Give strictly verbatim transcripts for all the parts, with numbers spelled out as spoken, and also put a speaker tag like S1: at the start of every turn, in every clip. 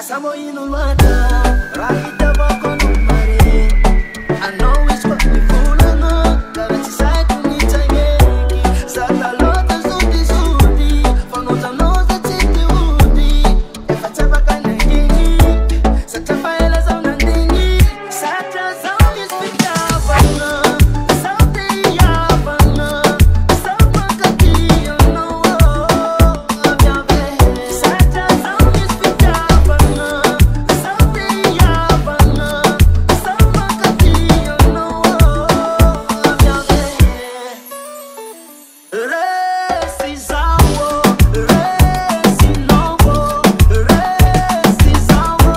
S1: Asamo inulwata, raita bako numare. I know it's what we fool on her. Garanti sai tu ni tayeki. Sata lota zuti zuti, fanota noza titi uti. Efata baka nengi, sata faela za unandingi. Sata zami spita bana, sauti ya bana. Sama kaki ya no, abiabe. Sata zami spita bana, sauti ya bana. Sama kaki ya no, abiabe. Resi zawo, resi novo, resi zawo.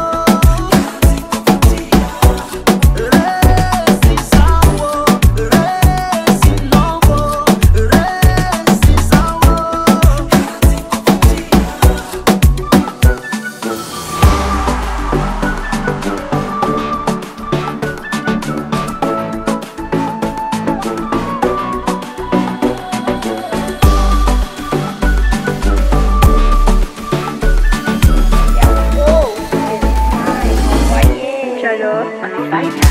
S1: Resi zawo, resi novo, resi zawo.
S2: Chalo on fire.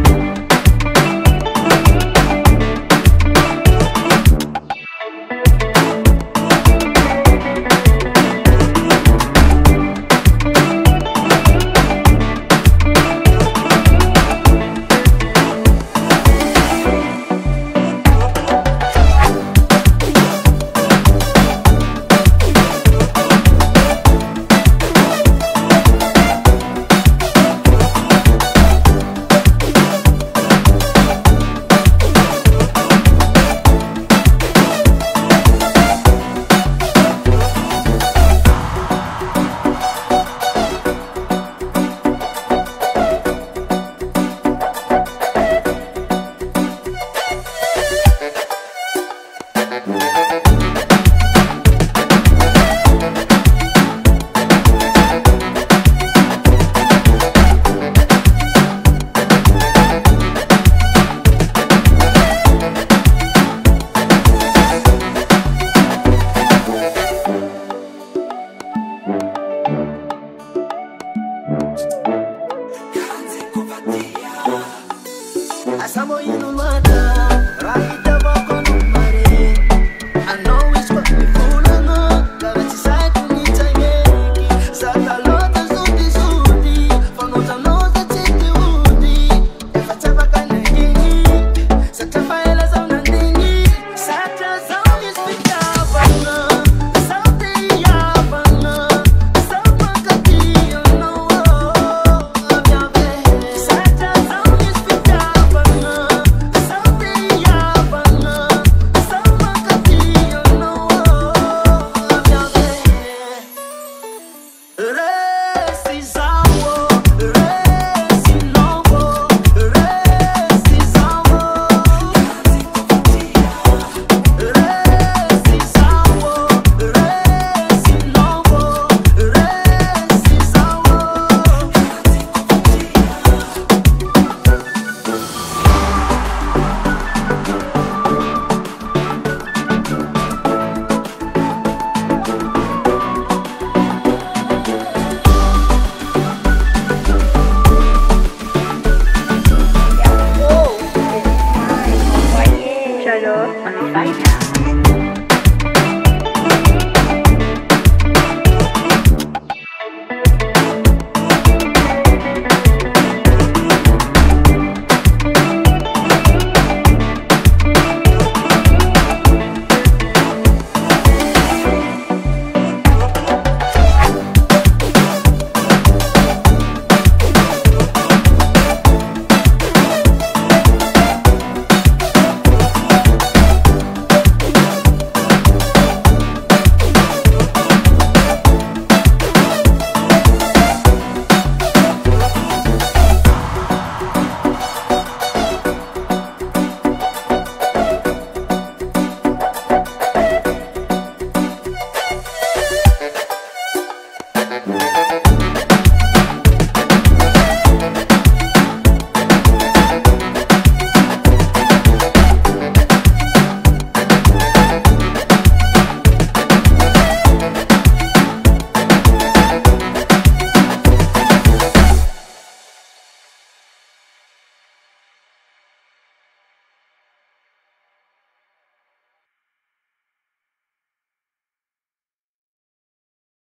S1: Asamo inulwata, raita bako numare. I know it's what we fool on her. Garanti sai tu ni tayeki. Sata lota zuti zuti, fanota noza titi uti. Efata baka nengi, sata faela za unandingi. Sata zami spita bana, sauti ya bana. Sama kaki ya no, abiabe. Sata zami spita bana, sauti ya bana. Sama kaki ya no, abiabe. Resi zawo, resi novo, resi zawo. Resi zawo, resi novo, resi zawo.
S2: Chalo on fire.